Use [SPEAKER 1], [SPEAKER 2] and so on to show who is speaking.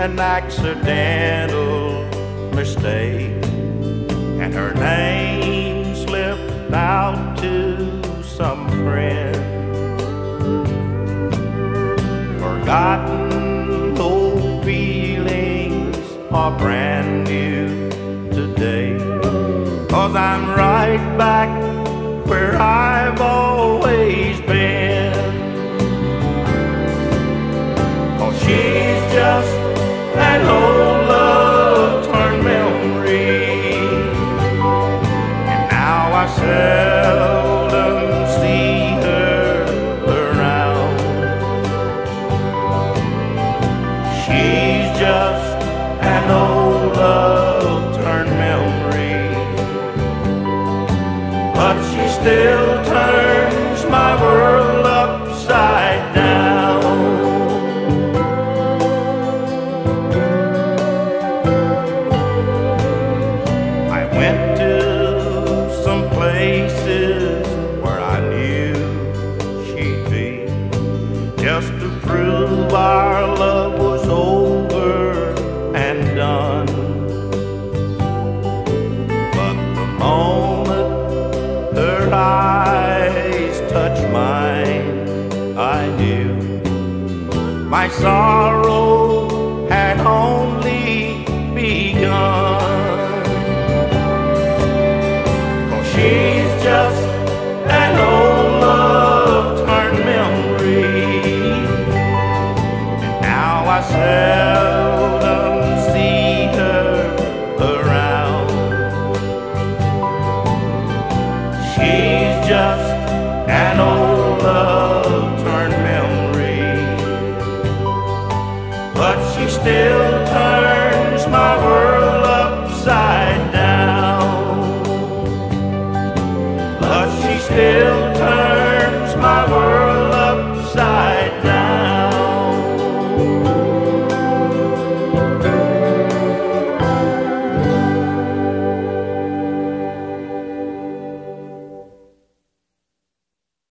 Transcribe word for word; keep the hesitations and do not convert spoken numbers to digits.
[SPEAKER 1] an accidental mistake, and her name slipped out to some friend. Forgotten old feelings are brand new today, 'cause I'm right back where I've always been. 'Cause she's just an old love turned memory, and now I seldom see her around. She's just an old love turned memory, but she still turns my world upside down. I went to some places where I knew she'd be, just to prove our love was over and done. But the moment her eyes touched mine, I knew my sorrow had only begun. 'Cause she's just an old love turned memory, and now I seldom see her around. She's just